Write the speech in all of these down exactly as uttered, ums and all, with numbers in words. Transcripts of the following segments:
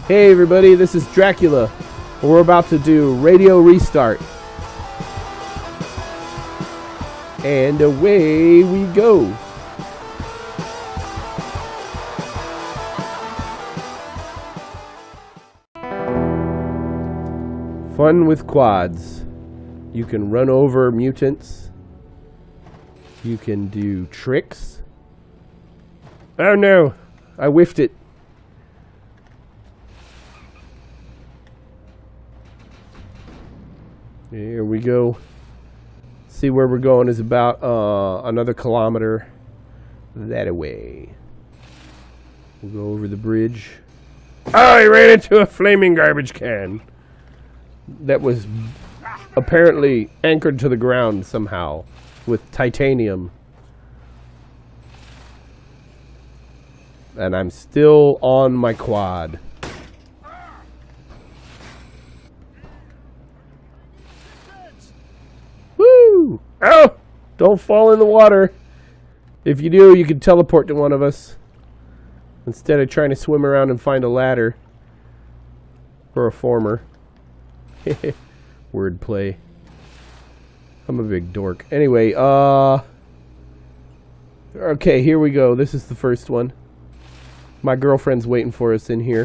Hey everybody, this is Dracula. We're about to do Radio Restart. And away we go. Fun with quads. You can run over mutants. You can do tricks. Oh no, I whiffed it. Here we go. See where we're going is about uh, another kilometer that away. We'll go over the bridge. Oh, I ran into a flaming garbage can that was apparently anchored to the ground somehow with titanium. And I'm still on my quad. Woo! Oh! Don't fall in the water. If you do, you can teleport to one of us. Instead of trying to swim around and find a ladder. Or a former. Wordplay. I'm a big dork. Anyway, uh... okay, here we go. This is the first one. My girlfriend's waiting for us in here.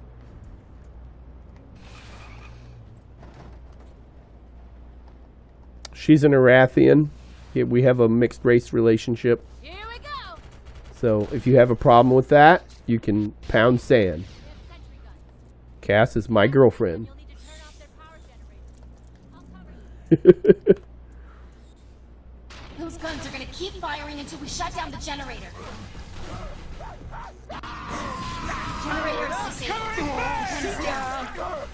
She's an Arathian. We have a mixed race relationship. Here we go. So if you have a problem with that, you can pound sand. Cass is my girlfriend. You'll need to turn off their power generators. I'll cover you. Those guns are gonna keep firing until we shut down the generator. Generator is disabled. Defense down.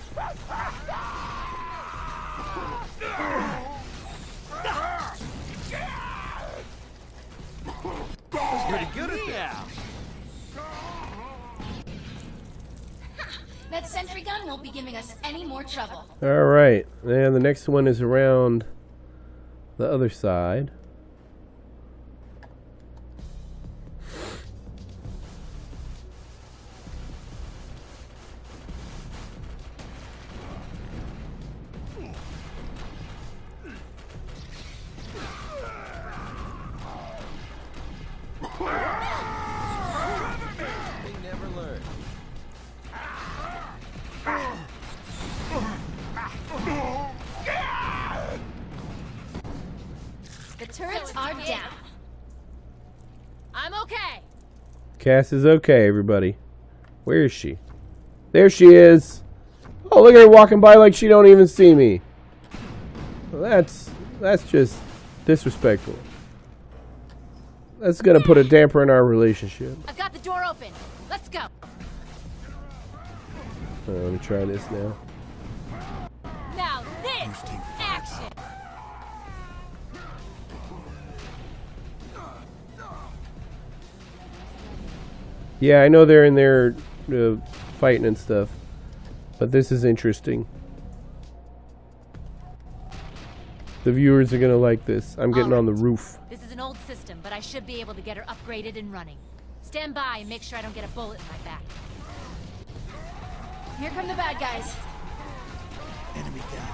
Pretty good at that. That sentry gun won't be giving us any more trouble. All right, and the next one is around the other side. They never learn. The turrets are down. I'm okay. Cass is okay, everybody. Where is she? There she is. Oh, look at her walking by like she don't even see me. Well, that's that's just disrespectful. That's gonna put a damper in our relationship. I've got the door open. Let's go. Uh, let me try this now. Now this is action. Yeah, I know they're in there uh, fighting and stuff, but this is interesting. The viewers are gonna like this. I'm getting All on the right. roof. This is an old system, but I should be able to get her upgraded and running. Stand by and make sure I don't get a bullet in my back. Here come the bad guys. Enemy down.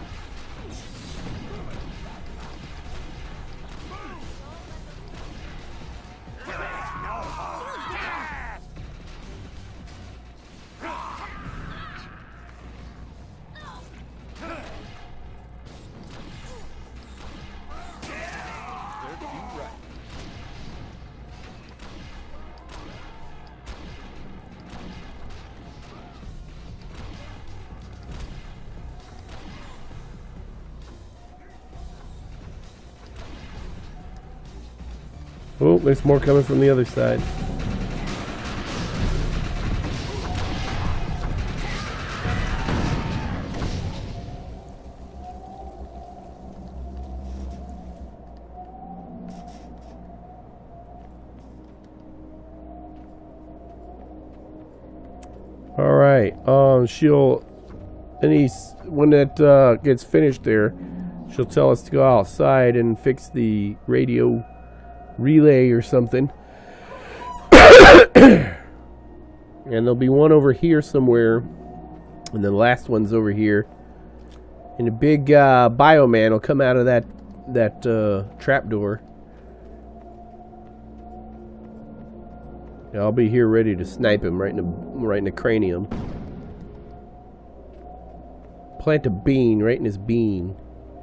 Oh, there's more coming from the other side. All right. Um, she'll, any when it uh, gets finished there, she'll tell us to go outside and fix the radio relay or something. And there'll be one over here somewhere. And the last one's over here. And a big uh, bioman will come out of that that uh, trapdoor. I'll be here ready to snipe him right in the right in the cranium. Plant a bean right in his bean.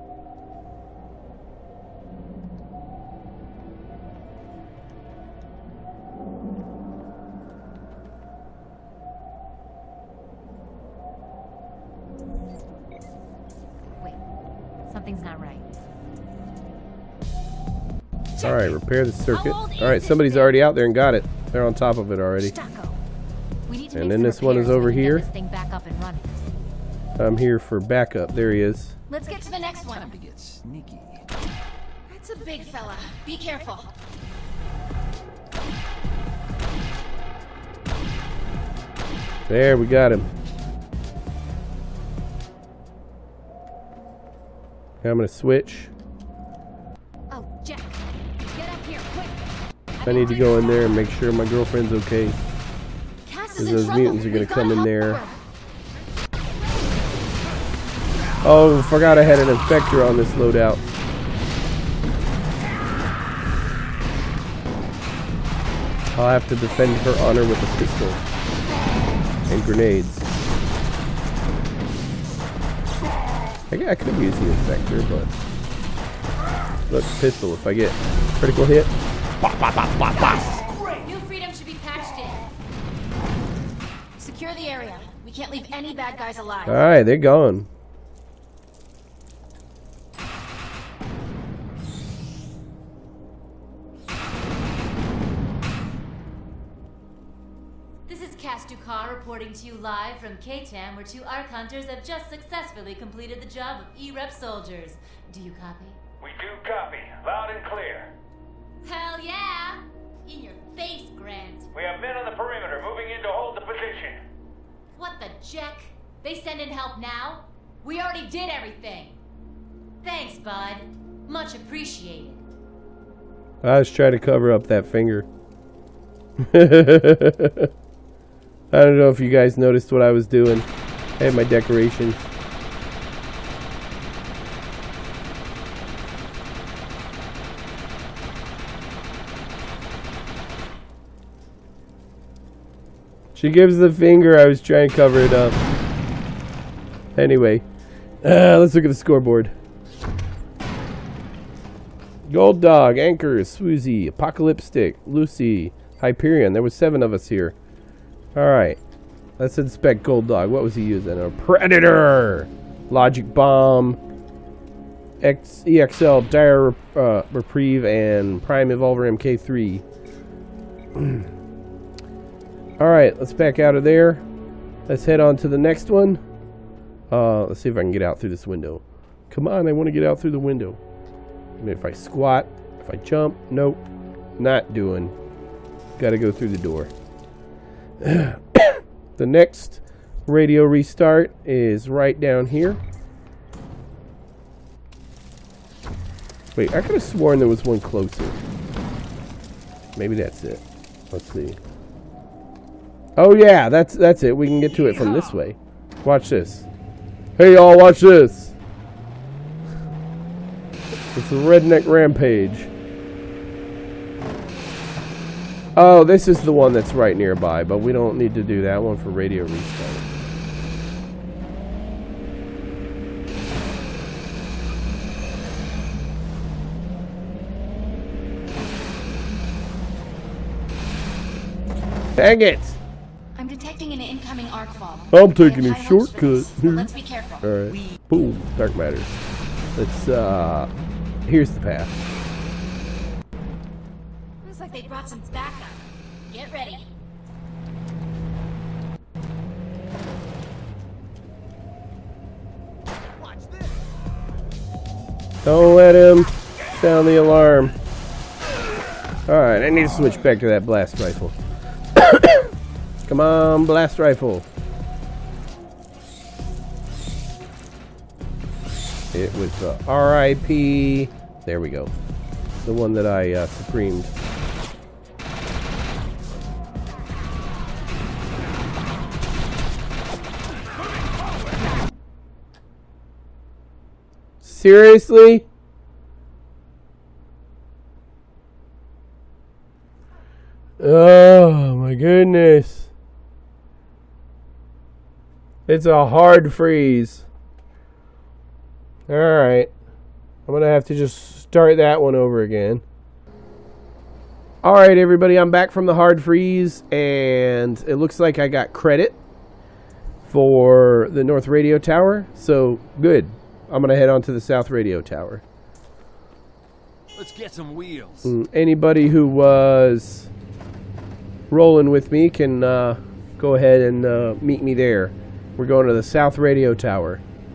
Wait, something's not right. All right, repair the circuit. How old is All right, this somebody's thing? already out there and got it. They're on top of it already. Stucco. We need to And make then some this one is repairs so over we can get here. This thing back up and running. I'm here for backup. There he is. Let's get to the next Time one. to get sneaky. That's a big fella. Be careful. There, we got him. I'm gonna switch. Oh, Jack, get up here quick. I need to go in there and make sure my girlfriend's okay. Cass Because is in those trouble. mutants are gonna We've come gotta in help there. her. Oh, forgot I had an infector on this loadout. I'll have to defend her honor with a pistol and grenades. I guess I could use the infector, but look, pistol. If I get critical hit, bop, bop, bop, bop, bop. New Freedom should be patched in. Secure the area. We can't leave any bad guys alive. All right, they're gone. This is Cass Ducar reporting to you live from K-Tam, where two Ark Hunters have just successfully completed the job of E R E P soldiers. Do you copy? We do copy, loud and clear. Hell yeah! In your face, Grant. We have men on the perimeter moving in to hold the position. What the jack? They send in help now? We already did everything. Thanks, bud. Much appreciated. I was trying to cover up that finger. I don't know if you guys noticed what I was doing. I had my decorations. She gives the finger. I was trying to cover it up. Anyway, uh, let's look at the scoreboard. Gold Dog, Anchor, Swoozy, Apocalyptic, Lucy, Hyperion. There was seven of us here. Alright. Let's inspect Gold Dog. What was he using? A Predator! Logic Bomb, X E X L, Dire uh, Reprieve, and Prime Evolver M K three. Alright, let's back out of there. Let's head on to the next one. Uh, let's see if I can get out through this window. Come on, I want to get out through the window. I mean, if I squat, if I jump, nope, not doing. Gotta go through the door. The next radio restart is right down here. Wait, I could have sworn there was one closer. Maybe that's it. Let's see. Oh yeah, that's that's it. We can get to it from this way. Watch this. Hey y'all, watch this. It's a redneck rampage. Oh, this is the one that's right nearby, but we don't need to do that one for radio restart. Dang it! I'm detecting an incoming arc fall. I'm I taking have a high hopes for shortcut. this, but let's be careful. Alright. Boom. Dark matter. Let's, uh... here's the path. Looks like they brought some backup. Get ready. Watch this. Don't let him sound the alarm. Alright, I need to switch back to that blast rifle. Come on, blast rifle. It was the R I P. There we go. The one that I uh, supremed. Seriously? Oh my goodness. It's a hard freeze. Alright. I'm gonna have to just start that one over again. Alright everybody, I'm back from the hard freeze, and it looks like I got credit for the North Radio Tower, so good. I'm gonna head on to the South Radio Tower. Let's get some wheels. Mm, anybody who was rolling with me can uh, go ahead and uh, meet me there. We're going to the South Radio Tower.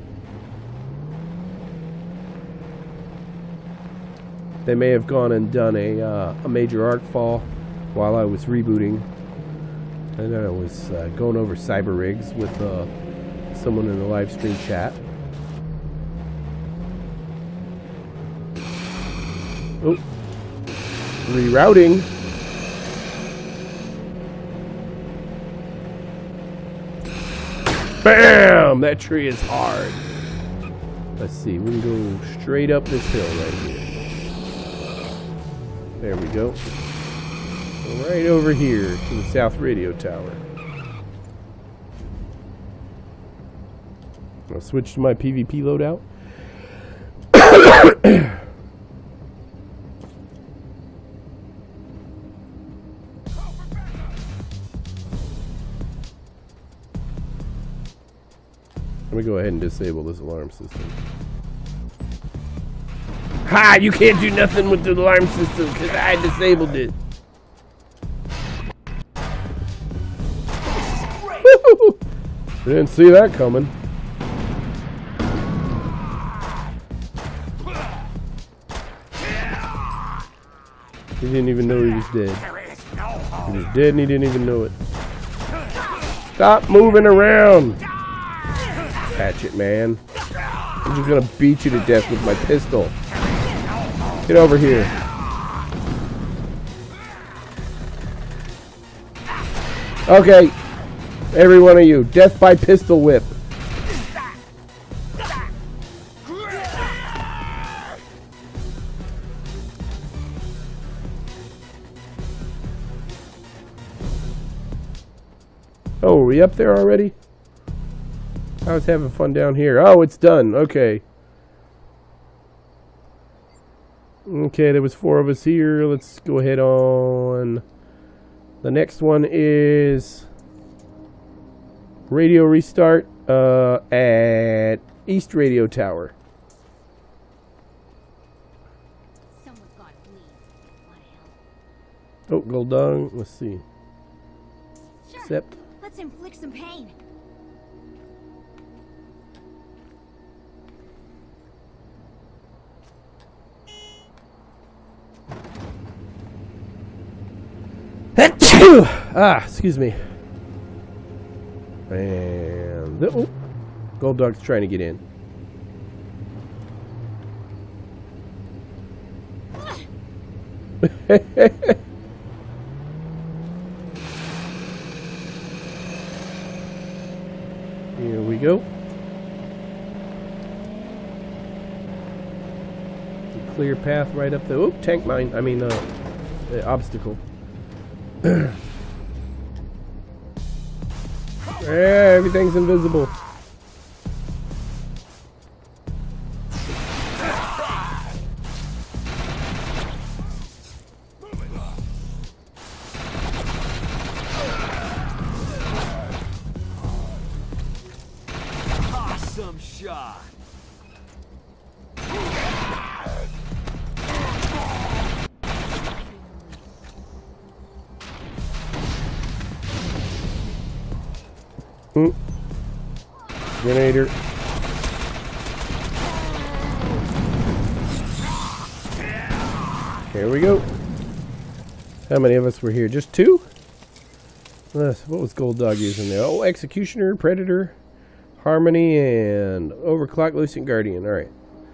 They may have gone and done a, uh, a major arc fall while I was rebooting. And I was uh, going over cyber rigs with uh, someone in the live stream chat. Oh, rerouting. Bam! That tree is hard. Let's see, we can go straight up this hill right here. There we go. Right over here to the South Radio Tower. I'll switch to my PvP loadout. Let me go ahead and disable this alarm system. Ha! You can't do nothing with the alarm system because I disabled it. Didn't see that coming. He didn't even know he was dead. He was dead and he didn't even know it. Stop moving around! Hatchet man. I'm just gonna beat you to death with my pistol. Get over here. Okay. Every one of you. Death by pistol whip. Oh, are we up there already? I was having fun down here. Oh, it's done. Okay. Okay, there was four of us here. Let's go ahead on. The next one is radio restart uh, at East Radio Tower. Someone's got to bleed. Oh, gold dung. Let's see. Sure. Accept. Let's inflict some pain. Ah, excuse me. And the, oh, Gold Dog's trying to get in. Here we go. The clear path right up the oh tank mine. I mean, uh, the obstacle. Yeah, everything's invisible. Awesome shot. Mm. Grenadier. Here we go. How many of us were here? Just two? Uh, what was Gold Dog using there? Oh, Executioner, Predator, Harmony, and Overclock, Lucent Guardian. Alright.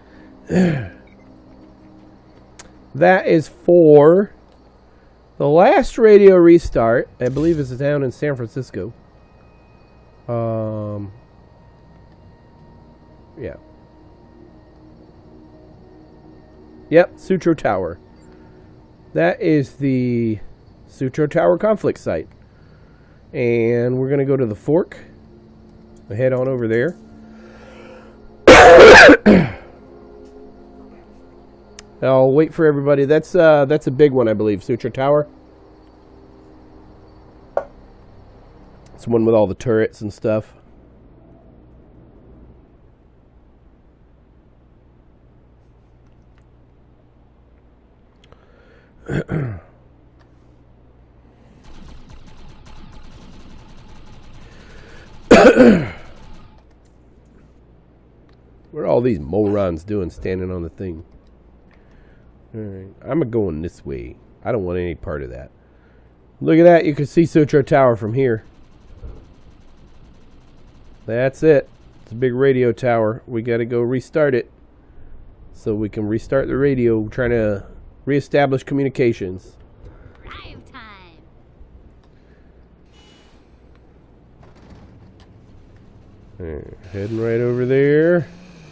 That is for the last radio restart. I believe is down in San Francisco. Um, yeah. Yep, Sutro Tower. That is the Sutro Tower conflict site. And we're going to go to the fork. We'll head on over there. I'll wait for everybody. That's uh, that's a big one, I believe. Sutro Tower. It's the one with all the turrets and stuff. What are all these morons doing standing on the thing? Alright, I'm going this way. I don't want any part of that. Look at that, you can see Sutro Tower from here. That's it. It's a big radio tower. We gotta go restart it. So we can restart the radio. We're trying to reestablish communications. Prime time. Right, heading right over there.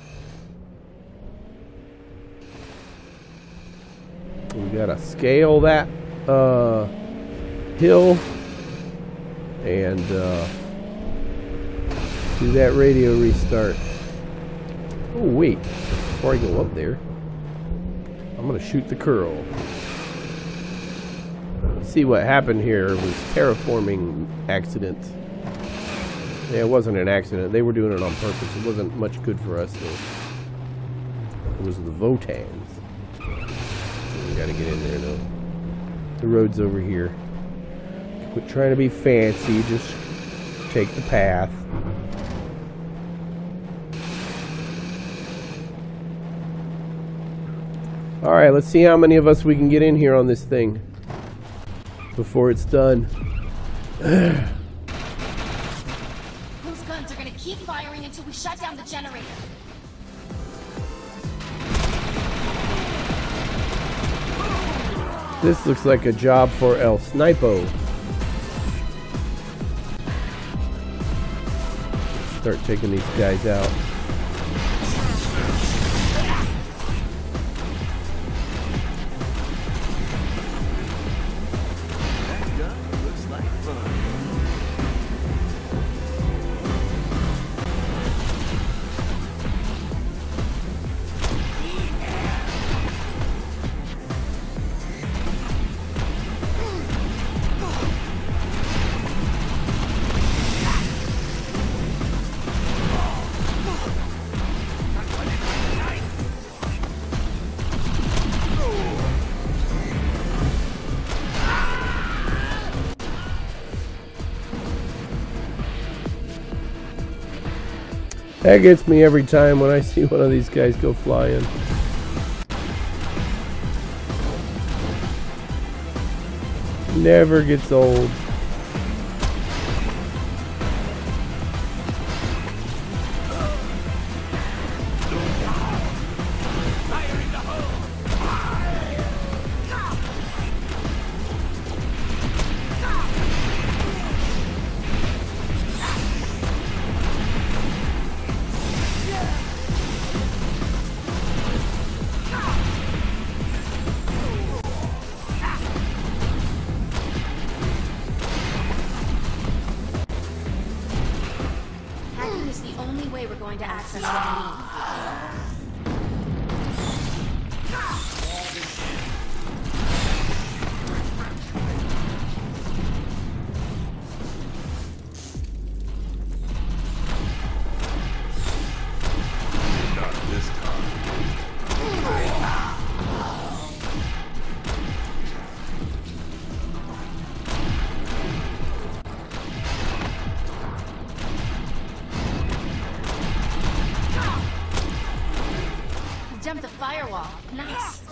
We gotta scale that uh, hill and uh, do that radio restart. Oh wait, before I go up there, I'm gonna shoot the curl. See what happened here was terraforming accident. Yeah, it wasn't an accident. They were doing it on purpose. It wasn't much good for us. So it was the Votans. We gotta get in there though. The road's over here. Quit trying to be fancy. Just take the path. Alright, let's see how many of us we can get in here on this thing before it's done. Those guns are gonna keep firing until we shut down the generator. This looks like a job for El Snipo. Start taking these guys out. That gun looks like fun. That gets me every time when I see one of these guys go flying. Never gets old. Hacking is the only way we're going to access what we need. Not this time. We jumped the firewall. Nice.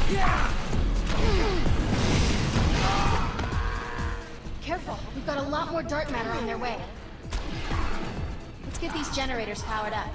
Careful, we've got a lot more dark matter on their way. Let's get these generators powered up.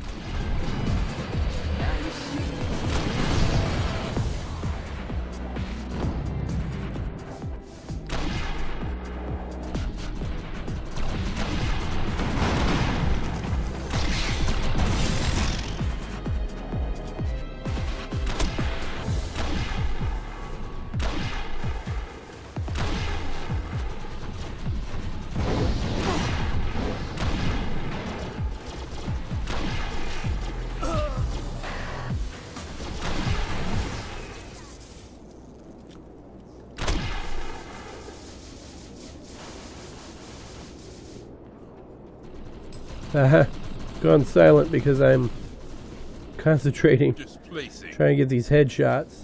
Uh-huh. Gone silent because I'm concentrating, Displacing. trying to get these headshots.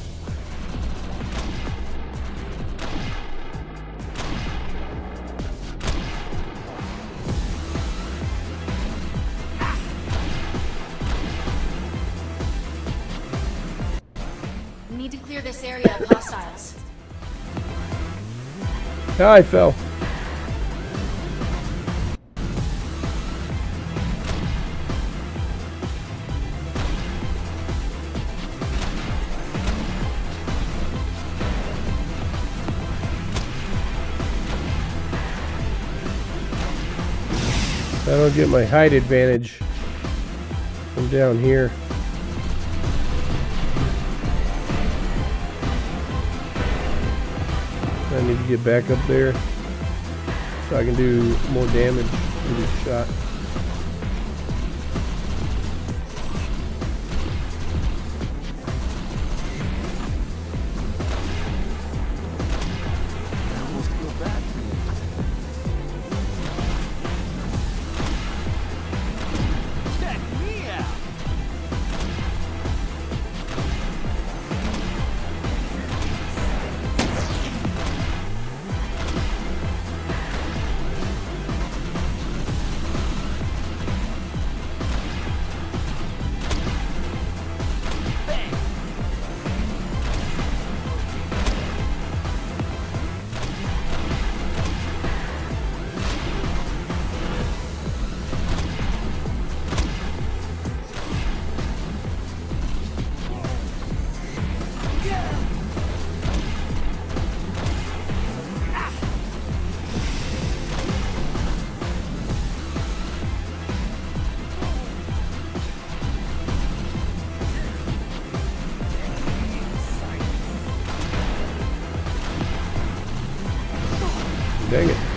We need to clear this area of hostiles. Ah, I fell. I don't get my height advantage from down here. I need to get back up there so I can do more damage with this shot. I almost feel bad for you. Check me out. Dang it.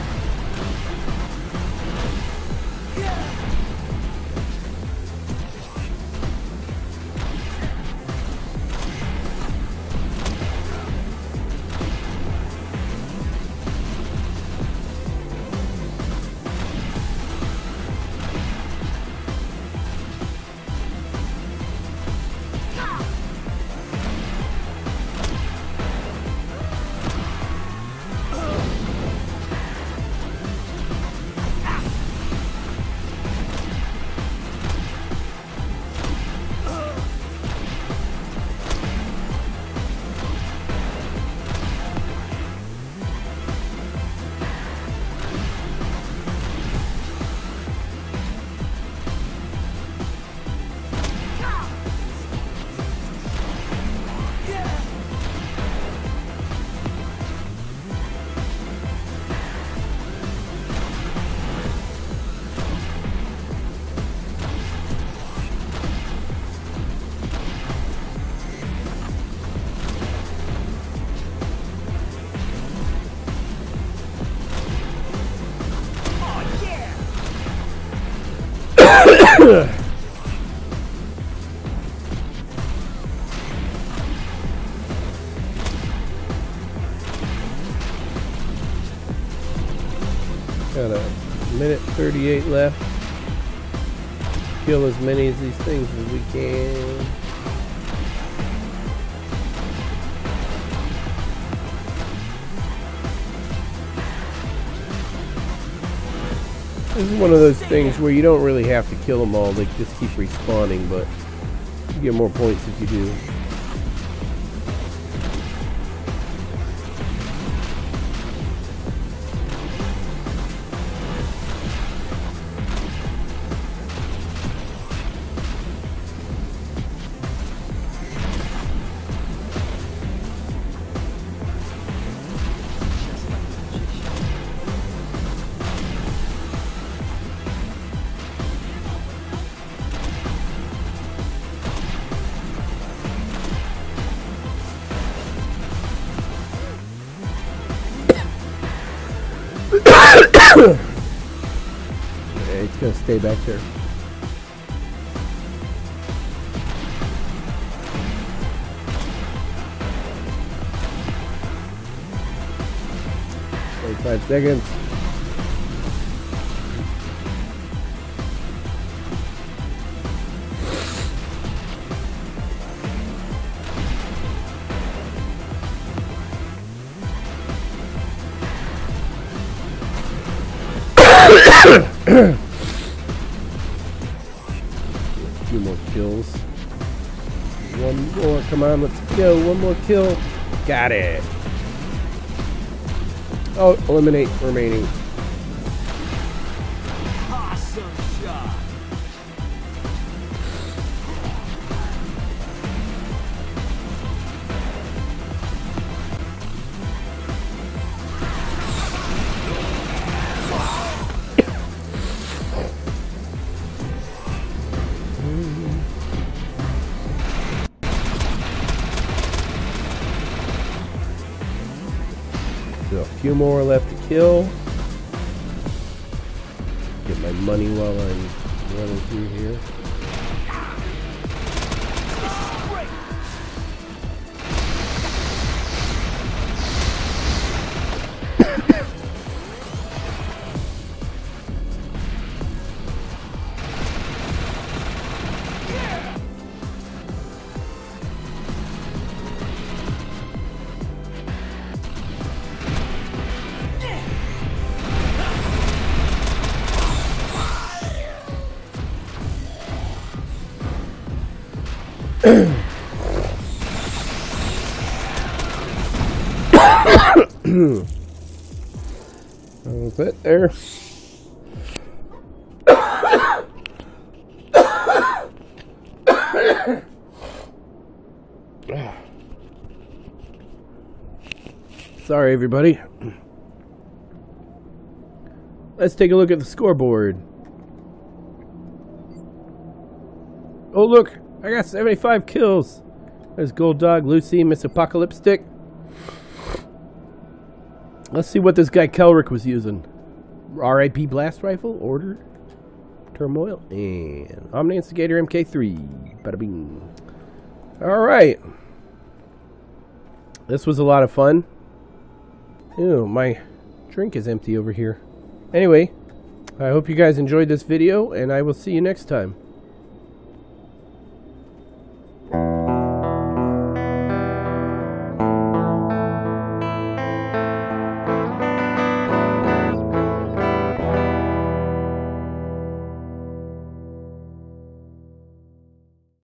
Got a minute thirty-eight left. Kill as many of these things as we can. This is one of those things where you don't really have to kill them all. They just keep respawning, but you get more points if you do. Yeah, it's gonna stay back there. Five seconds. A few more kills. One more. Come on, let's go. One more kill. Got it. Oh, eliminate remaining. Awesome shot. A few more left to kill. Get my money while I'm running through here. That's it there. Sorry, everybody. Let's take a look at the scoreboard. Oh, look. I got seventy-five kills. There's Gold Dog, Lucy, Miss Apocalyptic. Let's see what this guy Kelrick was using. R I P Blast Rifle, Order, Turmoil, and Omni Instigator M K three. Bada bing. Alright. This was a lot of fun. Ew, my drink is empty over here. Anyway, I hope you guys enjoyed this video, and I will see you next time.